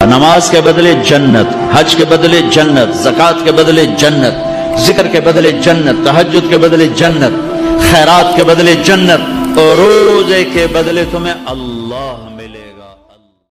नमाज के बदले जन्नत, हज के बदले जन्नत, ज़कात के बदले जन्नत, जिक्र के बदले जन्नत, तहज्जुद के बदले जन्नत, खैरात के बदले जन्नत और रोजे के बदले तुम्हें अल्लाह मिलेगा।